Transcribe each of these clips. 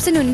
สนุน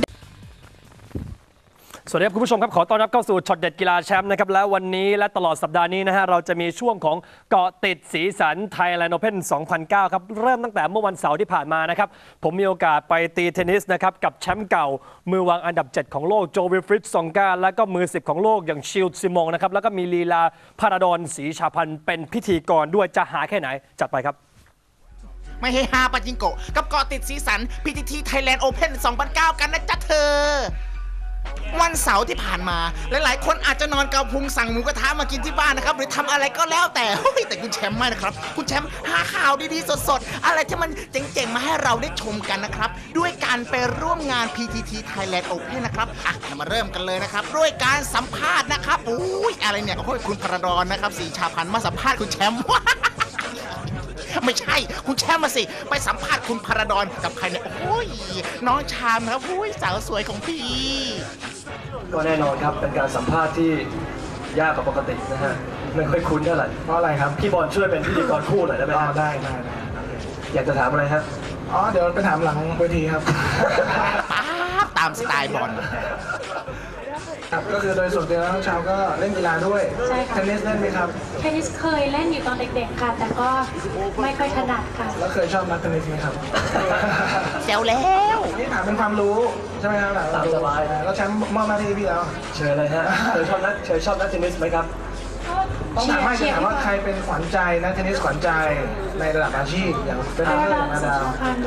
สวัสดีครับคุณผู้ชมครับขอต้อนรับเข้าสู่ช็อตเด็ดกีฬาแชมป์นะครับแล้ววันนี้และตลอดสัปดาห์นี้นะฮะเราจะมีช่วงของเกาะติดสีสัน Thailand Open 2009 ครับเริ่มตั้งแต่เมื่อวันเสาร์ที่ผ่านมานะครับผมมีโอกาสไปตีเทนนิสนะครับกับแชมป์เก่ามือวางอันดับ 7 ของโลกโจวิลฟริดซองกาและก็มือ 10 ของโลกอย่างชิลซิมงนะครับแล้วก็มีลีลาพาราดอนศรีชาพันธ์เป็นพิธีกรด้วยจะหาแค่ไหนจัดไปครับไม่ให้ฮาปาจิงโกกับเกาะติดสีสัน PTT Thailand Open 2009 กันนะจ๊ะเธอวันเสาร์ที่ผ่านมาหลายๆคนอาจจะนอนเกาพุงสั่งหมูกระทะมากินที่บ้านนะครับหรือทำอะไรก็แล้วแต่คุณแชมป์ไม่นะครับคุณแชมป์หาข่าวดีๆสดๆอะไรที่มันเจ๋งๆมาให้เราได้ชมกันนะครับด้วยการไปร่วมงาน PTT Thailand Open นะครับมาเริ่มกันเลยนะครับด้วยการสัมภาษณ์นะครับอะไรเนี่ยคุณพระดอนนะครับศรีชาพันธ์มาสัมภาษณ์คุณแชมป์ไม่ใช่คุณแชมป์มาสิไปสัมภาษณ์คุณพระดอนกับใครเนี่ยน้องชามครับสาวสวยของพี่ก็แน่นอนครับเป็นการสัมภาษณ์ที่ยากกว่าปกตินะฮะไม่ค่อยคุ้นเท่าไหร่เพราะอะไรครับพี่บอลช่วยเป็นพิธีกรคู่หน่อยได้ไหมครับได้อยากจะถามอะไรครับเดี๋ยวไปถามหลังเวทีครับตามสไตล์บอลก็คือโดยส่วนตัวแล้วน้องชาวก็เล่นกีฬาด้วยใช่ค่ะเทนนิสเล่นไหมครับเทนนิสเคยเล่นอยู่ตอนเด็กๆค่ะแต่ก็ไม่ค่อยถนัดค่ะแล้วเคยชอบนักเทนนิสไหมครับแซวแล้วนี่ถามเป็นความรู้ใช่ไหมครับตามสบายแล้วแชมป์มอบหน้าที่พี่แล้วเชิญเลยฮะเคยชอบนักเทนนิสไหมครับต้องถามว่าใครเป็นขวัญใจนักเทนนิสขวัญใจในระดับอาชีพอย่างเป็นนักเทนนิสนาดาว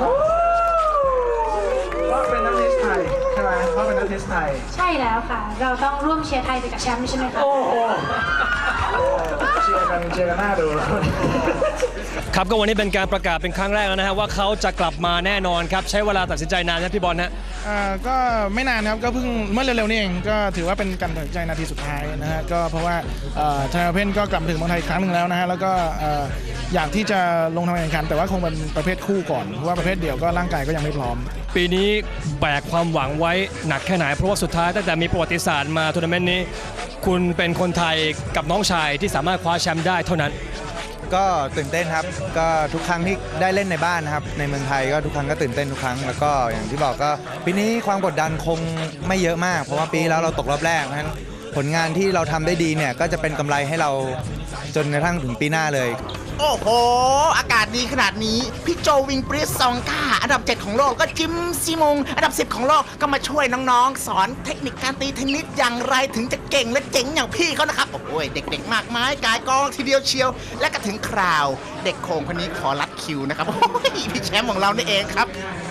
ก็เป็นนักเทนนิสไทยใช่ไหมเพราะเป็นนักเทนนิสไทยใช่แล้วค่ะเราต้องร่วมเชียร์ไทยไปกับแชมป์ใช่ไหมคะโอ้โหเชียร์กันหน้าดูครับก็วันนี้เป็นการประกาศเป็นครั้งแรกแล้วนะฮะว่าเขาจะกลับมาแน่นอนครับใช้เวลาตัดสินใจนานนะพี่บอลฮะก็ไม่นานครับก็เพิ่งเมื่อเร็วๆนี้เองก็ถือว่าเป็นการตัดสินใจนาทีสุดท้ายนะฮะก็เพราะว่าไทยโอเพ่นก็กลับมาถึงเมืองไทยอีกครั้งหนึ่งแล้วนะฮะแล้วก็อยากที่จะลงทำการแข่งขันแต่ว่าคงเป็นประเภทคู่ก่อนเพราะว่าประเภทเดี่ยวก็ร่างกายก็ยังไม่พร้อมปีนี้แบกความหวังไว้หนักแค่ไหนเพราะว่าสุดท้ายตั้งแต่มีประวัติศาสตร์มาทัวร์นาเมนต์นี้คุณเป็นคนไทยกับน้องชายที่สามารถคว้าแชมป์ได้เท่านั้นก็ตื่นเต้นครับก็ทุกครั้งที่ได้เล่นในบ้านนะครับในเมืองไทยก็ทุกครั้งก็ตื่นเต้นทุกครั้งแล้วก็อย่างที่บอกก็ปีนี้ความกดดันคงไม่เยอะมากเพราะว่าปีแล้วเราตกรอบแรกนั้นผลงานที่เราทำได้ดีเนี่ยก็จะเป็นกำไรให้เราจนกระทั่งถึงปีหน้าเลยโอ้โหอากาศดีขนาดนี้พี่โจวิงฟริดซองก้าอันดับ 7 ของโลกก็จิมซีมงอันดับ 10 ของโลกก็มาช่วยน้องๆสอนเทคนิคการตีเทนนิสอย่างไรถึงจะเก่งและเจ๋งอย่างพี่เขานะครับโอ้ยเด็กๆมากมายกายกองทีเดียวเชียวและก็ถึงคราวเด็กโคงคนนี้ขอรัดคิวนะครับพี่แชมป์ของเรานี่เองครับ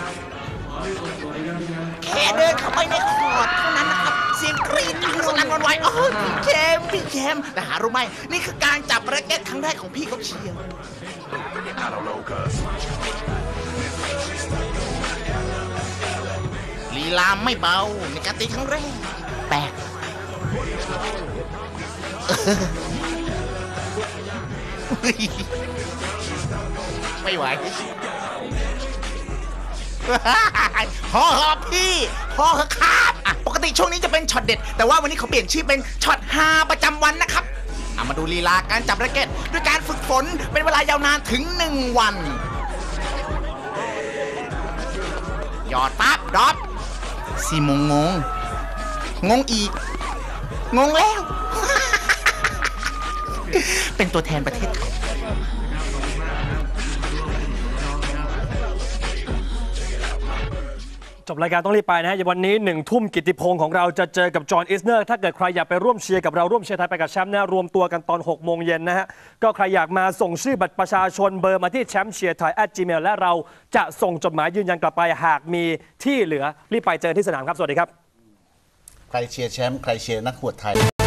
แค่เดินเข้าไปในคอร์ตเท่านั้นนะครับเสียงกรี๊ดดังสนั่นหวั่นไหวพี่แชมป์แต่หารู้ไหมนี่คือการจับแร็คเก็ตครั้งแรกของพี่เขาเชียวลีลาไม่เบาในการตีครั้งแรกแปลกไม่ไหวพอพี่พอครับปกติช่วงนี้จะเป็นช็อตเด็ดแต่ว่าวันนี้เขาเปลี่ยนชื่อเป็นช็อตฮาประจำวันนะครับมาดูลีลาการจับแร็คเก็ตด้วยการฝึกฝนเป็นเวลายาวนานถึง1 วันหยอดปั๊บดรอปซีมงงอีกงงแล้ว เป็นตัวแทนประเทศไทยจบรายการต้องรีบไปนะฮะวันนี้1 ทุ่มกิตติพงศ์ของเราจะเจอกับจอห์นอิสเนอร์ถ้าเกิดใครอยากไปร่วมเชียร์กับเราร่วมเชียร์ไทยไปกับแชมป์นะรวมตัวกันตอน6 โมงเย็นนะฮะก็ใครอยากมาส่งชื่อบัตรประชาชนเบอร์มาที่แชมป์เชียร์ไทย@gmail และเราจะส่งจดหมายยืนยันกลับไปหากมีที่เหลือรีบไปเจอที่สนามครับสวัสดีครับใครเชียร์แชมป์ใครเชียร์นักขวดไทย